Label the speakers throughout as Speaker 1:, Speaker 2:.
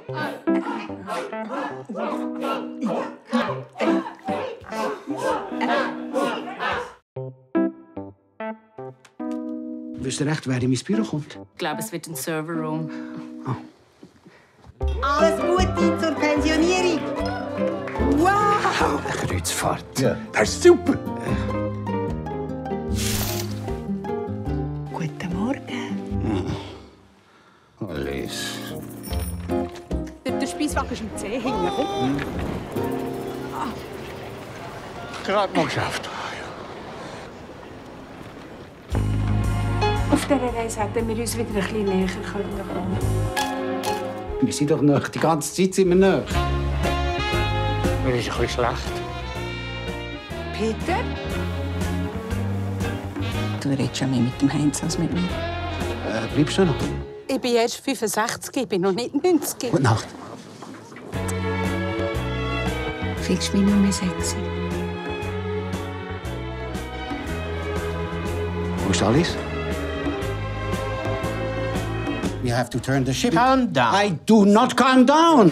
Speaker 1: Wisst ihr recht, wer in mein Büro kommt?
Speaker 2: Ich glaube, es wird ein Serverroom.
Speaker 1: Oh.
Speaker 3: Alles Gute zur Pensionierung. Wow!
Speaker 1: Eine Kreuzfahrt.
Speaker 4: Ja, das ist super.
Speaker 3: Guten Morgen.
Speaker 1: Alles.
Speaker 3: Der Speiswagen ist im Zeh hinten.
Speaker 4: Gerade noch geschafft.
Speaker 5: Auf dieser Reise hätten wir uns wieder ein bisschen näher kommen.
Speaker 1: Wir sind doch nicht. Die ganze Zeit sind wir nicht.
Speaker 4: Mir ist ein bisschen schlecht.
Speaker 3: Peter?
Speaker 2: Du redest ja mehr mit dem Heinz als mit mir.
Speaker 1: Bleibst du noch?
Speaker 3: Ich bin erst 65, ich bin noch nicht 90.
Speaker 1: Gute Nacht.
Speaker 2: Findest du mich nicht mehr sexy?
Speaker 1: Wo ist alles? We have to turn the ship.
Speaker 4: Calm down.
Speaker 1: I do not calm down.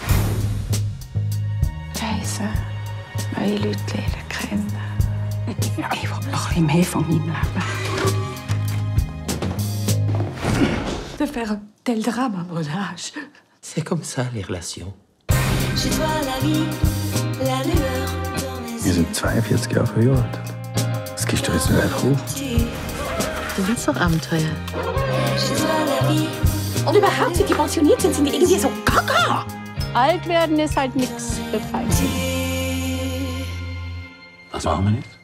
Speaker 5: Reisen, neue Leute lernen kennen. Ich will noch ein bisschen mehr von meinem Leben. De faire tel drame à mon âge.
Speaker 6: C'est comme ça, les relations.
Speaker 7: Wir sind 42 Jahre verheiratet. Das gehst du jetzt nicht einfach auf.
Speaker 2: Du willst doch Abenteuer.
Speaker 5: Und überhaupt, wenn die pensioniert sind, sind die irgendwie so gaga.
Speaker 2: Alt werden ist halt nichts für Feige.
Speaker 7: Was machen wir jetzt?